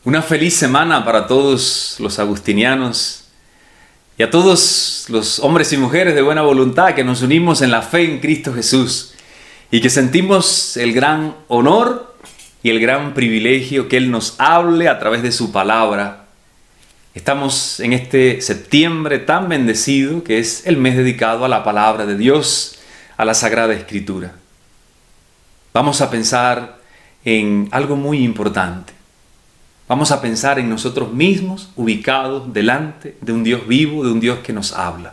Una feliz semana para todos los agustinianos y a todos los hombres y mujeres de buena voluntad que nos unimos en la fe en Cristo Jesús y que sentimos el gran honor y el gran privilegio que Él nos hable a través de su palabra. Estamos en este septiembre tan bendecido que es el mes dedicado a la palabra de Dios, a la Sagrada Escritura. Vamos a pensar en algo muy importante. Vamos a pensar en nosotros mismos ubicados delante de un Dios vivo, de un Dios que nos habla.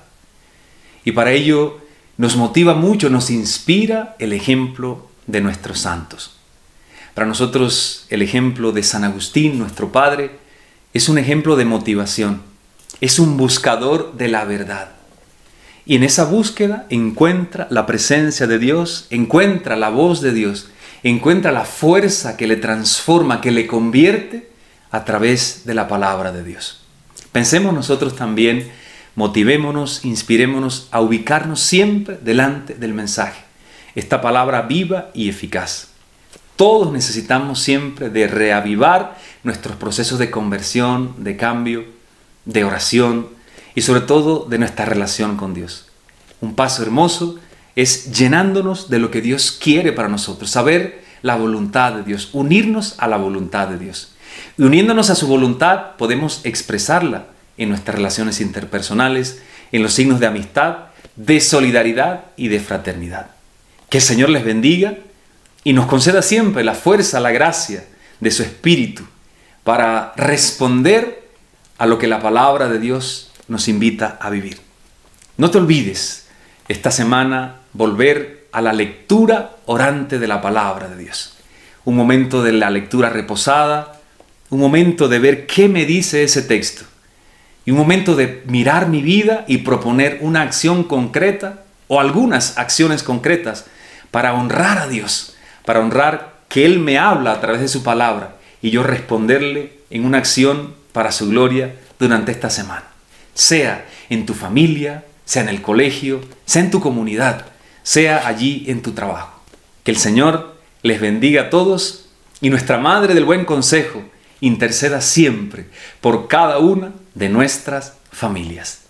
Y para ello nos motiva mucho, nos inspira el ejemplo de nuestros santos. Para nosotros el ejemplo de San Agustín, nuestro padre, es un ejemplo de motivación. Es un buscador de la verdad. Y en esa búsqueda encuentra la presencia de Dios, encuentra la voz de Dios, encuentra la fuerza que le transforma, que le convierte a través de la palabra de Dios. Pensemos nosotros también, motivémonos, inspirémonos a ubicarnos siempre delante del mensaje. Esta palabra viva y eficaz. Todos necesitamos siempre de reavivar nuestros procesos de conversión, de cambio, de oración y sobre todo de nuestra relación con Dios. Un paso hermoso es llenándonos de lo que Dios quiere para nosotros, saber la voluntad de Dios, unirnos a la voluntad de Dios. Y uniéndonos a su voluntad podemos expresarla en nuestras relaciones interpersonales, en los signos de amistad, de solidaridad y de fraternidad. Que el Señor les bendiga y nos conceda siempre la fuerza, la gracia de su Espíritu para responder a lo que la palabra de Dios nos invita a vivir. No te olvides esta semana volver a la lectura orante de la palabra de Dios. Un momento de la lectura reposada, un momento de ver qué me dice ese texto y un momento de mirar mi vida y proponer una acción concreta o algunas acciones concretas para honrar a Dios, para honrar que Él me habla a través de su palabra y yo responderle en una acción para su gloria durante esta semana. Sea en tu familia, sea en el colegio, sea en tu comunidad, sea allí en tu trabajo. Que el Señor les bendiga a todos y nuestra Madre del Buen Consejo interceda siempre por cada una de nuestras familias.